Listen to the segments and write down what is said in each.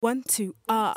1, 2, ah.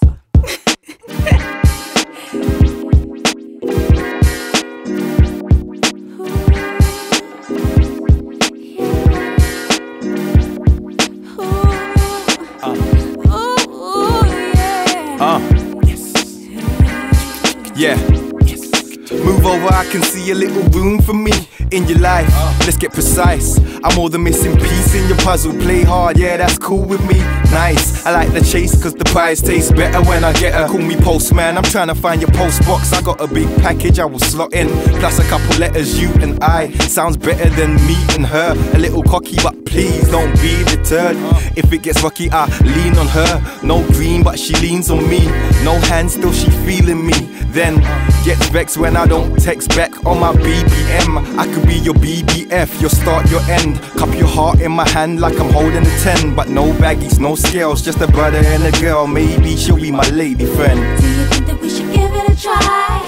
Yeah. Move over, I can see a little room for me in your life. Let's get precise. I'm more the missing piece in your puzzle. Play hard, yeah, that's cool with me. Nice. I like the chase cause the prize tastes better when I get her. Call me postman, I'm trying to find your post box. I got a big package I will slot in, plus a couple letters, you and I. Sounds better than me and her. A little cocky, but please don't be deterred. If it gets rocky, I lean on her. No green, but she leans on me. No hands, still she feeling me. Then gets vexed when I don't text back on my BBM. I could be your BBF, your start, your end. Cup your heart in my hand like I'm holding a 10. But no baggies, no scales, just a brother and a girl. Maybe she'll be my lady friend. Do you think that we should give it a try?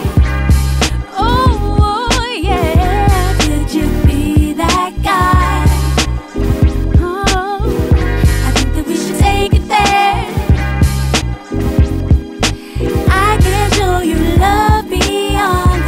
Oh yeah, could you be that guy? Oh, I think that we should take it there. I can show you love beyond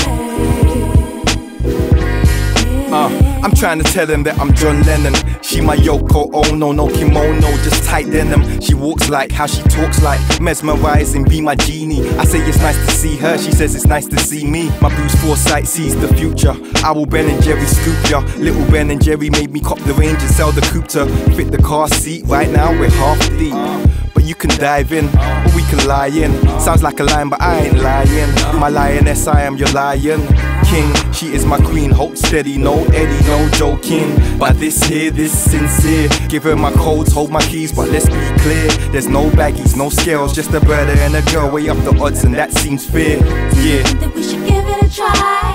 compare. I'm trying to tell them that I'm John Lennon. She my Yoko Ono, no kimono, just tight denim. She walks like how she talks like, mesmerizing, be my genie. I say it's nice to see her, she says it's nice to see me. My Bruce Forsyth sees the future. I will Ben and Jerry scoop ya. Little Ben and Jerry made me cop the range and sell the coupe to fit the car seat. Right now we're half deep, but you can dive in, or we can lie in. Sounds like a line, but I ain't lying. My lioness, I am your lion king. She is my queen, hold steady, no Eddie, no joking. But this here, this sincere. Give her my codes, hold my keys, but let's be clear. There's no baggies, no scales, just a brother and a girl. Way up the odds and that seems fair. Yeah. Do you think that we should give it a try?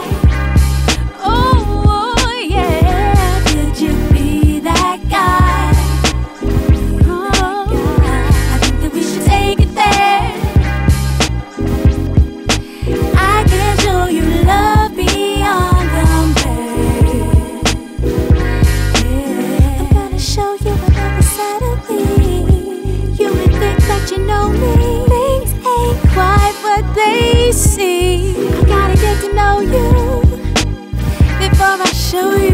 Oh yeah, could you be that guy? Oh, I think that we should take it there. I can show you love beyond compare. I'm gonna show you another side of me. You would think that you know me. Things ain't quite what they seem. I gotta get to know you before I show you.